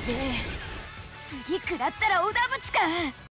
次食らったらおだぶつか。